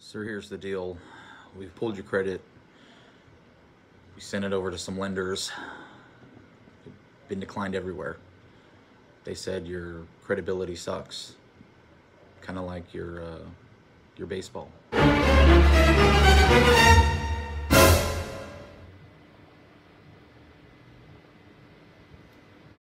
Sir, here's the deal. We've pulled your credit. We sent it over to some lenders. You've been declined everywhere. They said your credibility sucks. Kind of like your baseball.